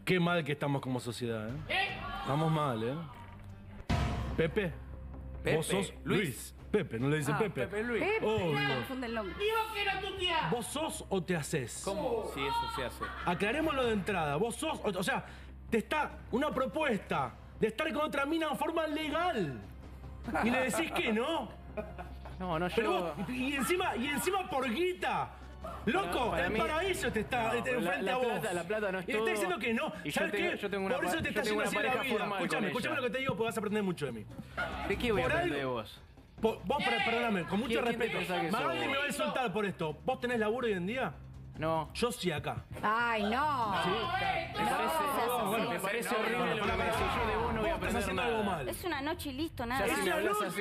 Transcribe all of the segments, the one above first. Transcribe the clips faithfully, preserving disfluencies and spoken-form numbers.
Qué mal que estamos como sociedad, ¿eh? Estamos mal, ¿eh? Pepe. Pepe. Vos sos Luis. Luis. Pepe, no le dicen Ah, Pepe. Pepe Luis. Pepe, Obvio. confunde el nombre. ¿Vos sos o te haces? ¿Cómo? Si eso se hace. Aclarémoslo de entrada. Vos sos, o, o sea, te está una propuesta de estar con otra mina de forma legal. Y le decís que no. No, no, Pero yo... vos, y encima, y encima por guita. Loco, Para el mí- paraíso te está No, te- la- enfrente la a vos. plata- la plata no es y te todo. está diciendo que no. Y yo ¿Sabes tengo- qué? yo tengo una Por eso pa- te yo está tengo yendo una así la pareja vida. formal Escúchame, con escúchame ella. lo que te digo porque vas a aprender mucho de mí. ¿De qué voy a Por aprender de algo- vos? Po- Vos, per- perdóname, con mucho ¿Quién- quién te respeto. pensás que sos Magaldi vos? me va a insultar por esto. ¿Vos tenés laburo hoy en día? No. Yo sí acá. Ay, no. Me parece, no, bueno, no, me parece no, horrible no, lo que no, me decís. Yo de vos no voy a Vos estás aprender haciendo nada. algo mal. Es una noche y listo, nada. Ya si me Esa hablas luz- así...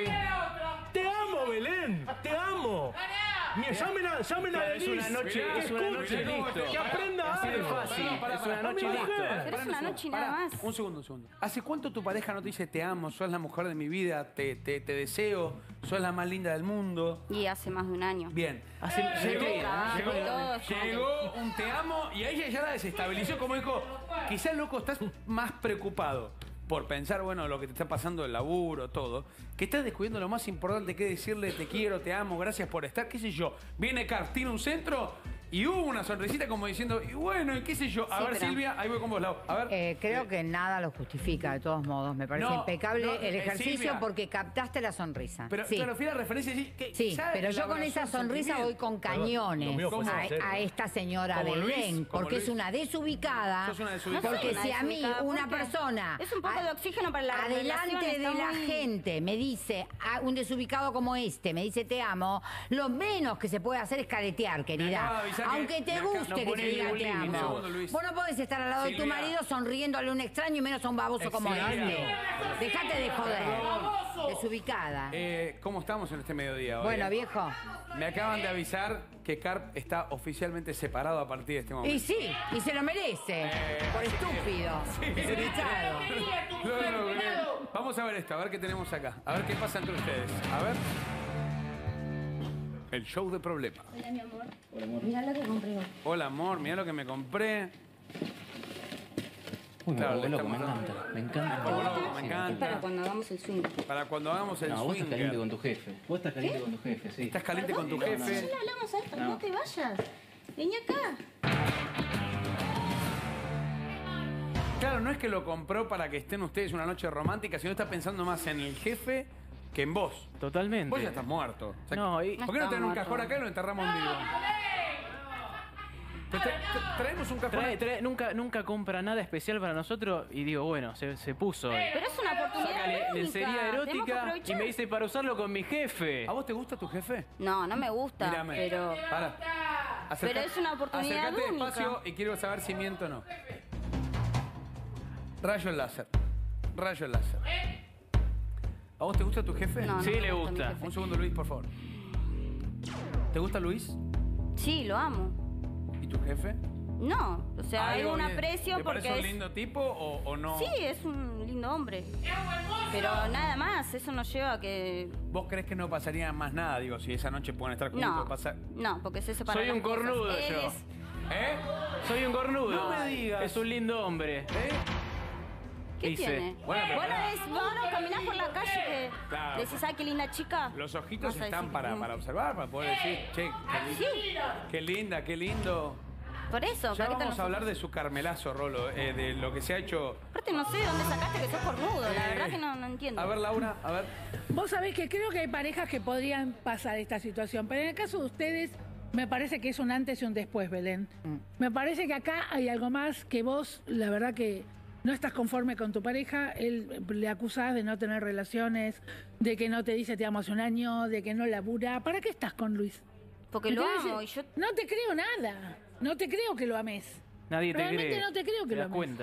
Te amo, Belén. Te amo. Mira, llamen a, llamen a Claro, es Denise. una noche, que es una noche escuche, listo. que aprenda Así de algo. fácil, Pará, pará, es una pará, noche pará, listo. pará. Pero es una noche y nada Pará, más. Un segundo, un segundo. ¿Hace cuánto tu pareja no te dice te amo, sos la mujer de mi vida, te, te, te deseo, sos la más linda del mundo? Y hace más de un año. Bien. Hace- Llegó, Sí, llegó, todo es como llegó un te amo y a ella ya la desestabilizó, como dijo, quizás loco estás más preocupado por pensar, bueno, lo que te está pasando, el laburo, todo, que estás descubriendo lo más importante que es decirle te quiero, te amo, gracias por estar, qué sé yo. Viene Carl, tiene un centro y hubo una sonrisita como diciendo, y bueno, y qué sé yo. A Sí, ver, pero- Silvia, ahí voy con vos, Lau. A ver. Eh, creo que nada lo justifica, de todos modos. Me parece No, impecable no, el eh, ejercicio Silvia. porque captaste la sonrisa. Pero, sí. claro, fui a la referencia y que Sí, ya pero yo con elaboración, esa sonrisa voy sentimiento. con Perdón, lo cañones mío fue a, sincero. a esta señora Como Luis, Belén, como porque Luis. es una desubicada. Sos una desubicada. No soy Porque una si a mí desubicada, una porque persona es un poco a- de oxígeno para la adelante relación, de está la muy- gente me dice a un desubicado como este me dice te amo, lo menos que se puede hacer es caretear, acaba querida. de avisar que- Aunque me te acaba- guste no que pone te digan ningún te límite. amo. Un segundo, Luis. Vos no podés estar al lado de tu Silvia. marido sonriéndole a un extraño y menos a un baboso como Silvia. este. Dejate de joder. Desubicada. Eh, ¿Cómo estamos en este mediodía hoy? Bueno, viejo. Me acaban de avisar que Carp está oficialmente separado a partir de este momento. Y sí, y se lo merece. Por estúpido. Desubicado. No, no, bien. Vamos a ver esto, a ver qué tenemos acá. A ver qué pasa entre ustedes. A ver. El show de problemas. Hola, mi amor. Mirá lo que compré hoy. Hola, amor, mira lo que me compré. Uy, me Claro, vuelvo le loco, me estamos encanta, me encanta. Me vuelvo loco, me Sí. encanta. Es para cuando hagamos el swing. Para cuando hagamos el No, vos estás caliente con swing. tu jefe. Vos estás caliente con tu jefe, sí. Estás caliente con tu Perdón, jefe. Ya le hablamos a esto, no. No. te vayas. Vení acá. Claro, no es que lo compró para que estén ustedes una noche romántica, sino está pensando más en el jefe que en vos. Totalmente. Vos ya estás muerto. O sea, No, y- ¿por qué no está traen un muerto. cajón acá y lo enterramos en vivo? Te- te- te- traemos un cajón. Trae, trae, nunca, nunca compra nada especial para nosotros y digo, bueno, se, se puso. hoy. Pero es una oportunidad Saca le- única. lencería Tenemos que erótica y aprovechar. me dice para usarlo con mi jefe. ¿A vos te gusta tu jefe? No, no me gusta, Mírame. pero... Para. Pero es una oportunidad Acercate única. despacio y quiero saber si miento o no. Rayo láser. Rayo láser. ¿A vos te gusta tu jefe? No, no Sí, me le gusta mi gusta. jefe. Un segundo, Luis, por favor. ¿Te gusta Luis? Sí, lo amo. ¿Y tu jefe? No, o sea, hay ¿Algo un bien? aprecio ¿Te porque parece un es... lindo tipo o, o no? Sí, es un lindo hombre. Pero nada más, eso nos lleva a que... ¿Vos crees que no pasaría más nada? Digo, si esa noche pueden estar juntos, No, pasa... no, porque se separan Soy un las cosas. cornudo Él yo. es- ¿Eh? Soy un cornudo. No me digas. Es un lindo hombre. ¿Eh? ¿Qué Dice. tiene? Bueno, Bueno, pero pará. es bueno caminar por la calle que Claro. decís, ay, qué linda chica. Los ojitos Vas a están decir, para, mm. para observar, para poder decir, che, qué, Sí, qué linda, qué lindo. por eso. Ya carita vamos no a hablar sos- de su carmelazo, Rolo, eh, de lo que se ha hecho. Aparte no sé de dónde sacaste que sos cornudo, la Eh, verdad que no, no entiendo. A ver, Laura, a ver. Vos sabés que creo que hay parejas que podrían pasar esta situación, pero en el caso de ustedes me parece que es un antes y un después, Belén. Me parece que acá hay algo más que vos, la verdad que no estás conforme con tu pareja, él le acusás de no tener relaciones, de que no te dice te amo hace un año, de que no labura. ¿Para qué estás con Luis? Porque ¿Me lo entendés? amo y yo... No te creo nada, no te creo que lo ames. Nadie te Realmente cree. no te creo que ¿Te lo das ames. cuenta?